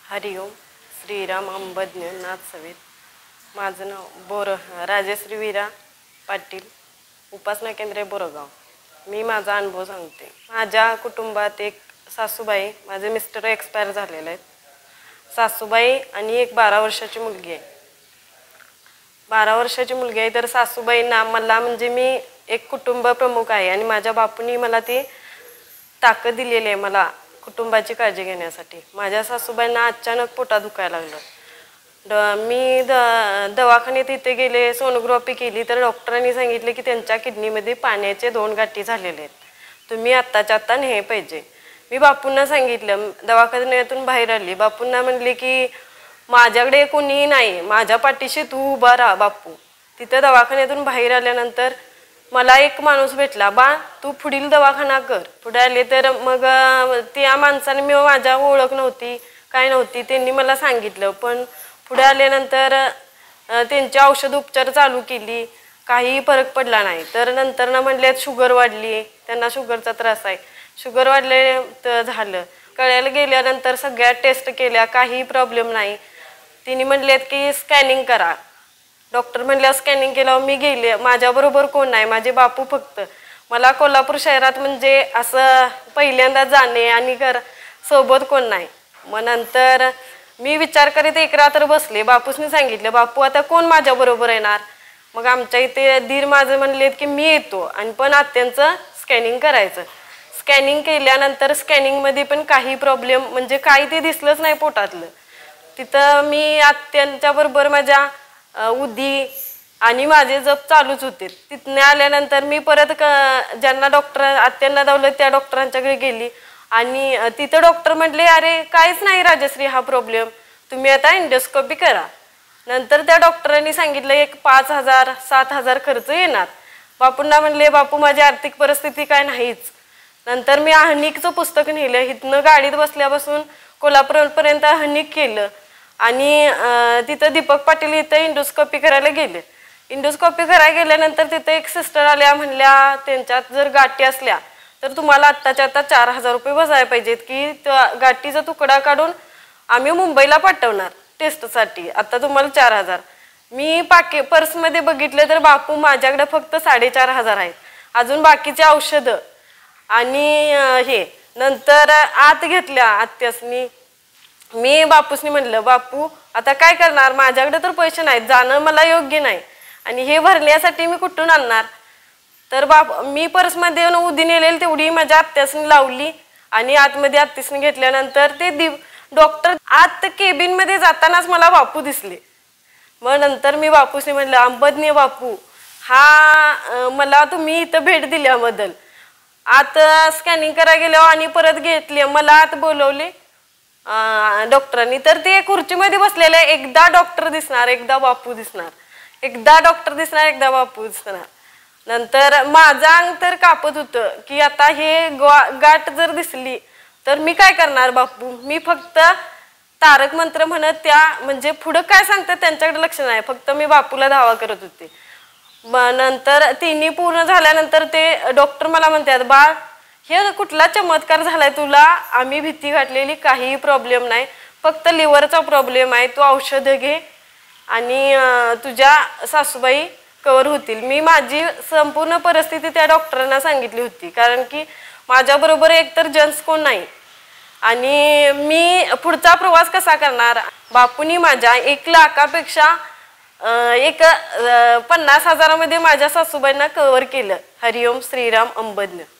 हरिओम श्रीराम अंबज्ञ नाथ सवेत। माझं नाव राजश्री वीरा पाटील, उपासना केंद्र बोरगाव। मी माझा अनुभव सांगते। माझ्या कुटुंबात एक सासूबाई, माझे मिस्टर एक्सपायर झालेले आहेत। सासूबाई आणि एक 12 वर्षाची मुलगी आहे। 12 वर्षाची मुलगी आहे। तर सासूबाईंना मला म्हणजे मी एक कुटुंब प्रमुख आहे आणि माझ्या बापूंनी मला ती ताकद दिलेली आहे मला कुटुंबाची काळजी घेण्यासाठी। माझ्या सासूबाईंना अचानक पोटात दुखायला लागलं। मी दवाखान्यात इथे गेले, सोनोग्राफी केली तर डॉक्टरांनी सांगितले की त्यांच्या किडनीमध्ये पाण्याचे 2 गाठी झालेले आहेत, तुम्ही आत्ताच्या आत्ता नेहे पाहिजे। मी बापूंना सांगितलं, दवाखान्यातून बाहेर आली, बापूंना म्हणले की माझ्याकडे कोणीही नाही, माझ्या पाठीशी तू उभा राहा बापू। तिथे दवाखान्यातून बाहेर आल्यानंतर मला एक माणूस भेटला, बा तू पुढील दवाखाना कर। पुढे आले तर मग त्या माणसाने, मी माझ्या ओळख नव्हती काय नव्हती, त्यांनी मला सांगितलं। पण पुढे आल्यानंतर त्यांची औषध उपचार चालू केली, काही फरक पडला नाही। तर नंतर ना म्हणले शुगर वाढली, त्यांना शुगरचा त्रास आहे, शुगर वाढले तर झालं। कळायला गेल्यानंतर सगळ्या टेस्ट केल्या, काही प्रॉब्लेम नाही। तिने म्हणलेत की स्कॅनिंग करा। डॉक्टर म्हणले स्कॅनिंग केल्यावर मी गेले, माझ्याबरोबर कोण नाही, माझे बापू फक्त। मला कोल्हापूर शहरात म्हणजे असं पहिल्यांदा जाणे आणि सोबत कोण नाही। मग नंतर मी विचार करीत एक रात्र बसले, बापूसनी सांगितलं बापू आता कोण माझ्याबरोबर येणार। मग आमच्या इथे धीर माझे म्हणलेत की मी येतो आणि पण आत्यांचं स्कॅनिंग करायचं। स्कॅनिंग केल्यानंतर स्कॅनिंगमध्ये पण काही प्रॉब्लेम म्हणजे काही ते दिसलंच नाही पोटातलं। तिथं मी आत्यांच्या बरोबर माझ्या उदी आणि माझे जप चालूच होते। तिथने आल्यानंतर मी परत ज्यांना डॉक्टर आत्यांना दावलं त्या डॉक्टरांच्याकडे गेली आणि तिथं डॉक्टर म्हटले अरे काहीच नाही राजश्री हा प्रॉब्लेम, तुम्ही आता एंडोस्कोपी करा। नंतर त्या डॉक्टरांनी सांगितलं एक 5,000-7,000 खर्च येणार। बापूंना म्हणले बापू माझी आर्थिक परिस्थिती काय नाहीच। नंतर मी अहनिकचं पुस्तक नेलं, इथनं गाडीत बसल्यापासून कोल्हापूरपर्यंत अहनिक केलं आणि तिथं दीपक पाटील इथं एंडोस्कोपी करायला गेले। एंडोस्कोपी करायला गेल्यानंतर तिथे एक सिस्टर आल्या, म्हणल्या त्यांच्यात जर गाठी असल्या तर तुम्हाला आत्ताच्या आत्ता 4,000 रुपये बसायला पाहिजेत की गाठीचा तुकडा काढून आम्ही मुंबईला पाठवणार टेस्टसाठी, आता तुम्हाला 4,000। मी पर्समध्ये बघितलं तर बापू माझ्याकडे फक्त 4,500 आहेत, अजून बाकीचे औषधं आणि हे। नंतर आत घेतल्या आत्यासनी। मी बापूसनी म्हणलं बापू आता काय करणार, माझ्याकडे तर पैसे नाहीत, जाणं मला योग्य नाही आणि हे भरण्यासाठी मी कुठून आणणार। तर मी पर्समध्ये उदी नेलेली तेवढी माझ्या आत्यासनी लावली आणि आतमध्ये आत्यासनी घेतल्यानंतर ते डॉक्टर आत केबिनमध्ये जातानाच मला बापू दिसले। मग नंतर मी बापूसनी म्हणलं अंबज्ञ बापू हा मला तुम्ही इथं भेट दिल्याबद्दल। आत स्कॅनिंग करायला गेल्यावर आणि परत घेतले, मला आत बोलवले डॉक्टरांनी। तर ते खुर्चीमध्ये बसलेले, एकदा डॉक्टर दिसणार एकदा बापू दिसणार, एकदा डॉक्टर दिसणार एकदा बापू दिसणार। नंतर माझं अंग तर कापत होतं की आता हे गाठ जर दिसली तर मी काय करणार बापू। मी फक्त तारक मंत्र म्हणत त्या म्हणजे पुढं काय सांगतात त्यांच्याकडे लक्ष नाही, फक्त मी बापूला धावा करत होते। नंतर तिन्ही पूर्ण झाल्यानंतर ते डॉक्टर मला म्हणतात बाळ हे कुठला चमत्कार झालाय तुला, आम्ही भीती घातलेली, काही प्रॉब्लेम नाही, फक्त लिव्हरचा प्रॉब्लेम आहे, तू औषधं घे आणि तुझ्या सासूबाई कव्हर होतील। मी माझी संपूर्ण परिस्थिती त्या डॉक्टरांना सांगितली होती, कारण की माझ्याबरोबर एकतर जेंट्स कोण नाही आणि मी पुढचा प्रवास कसा करणार। बापूंनी माझ्या 1 लाखापेक्षा 50,000 मध्ये माझ्या सासूबाईंना कव्हर केलं। हरिओम श्रीराम अंबज्ञ।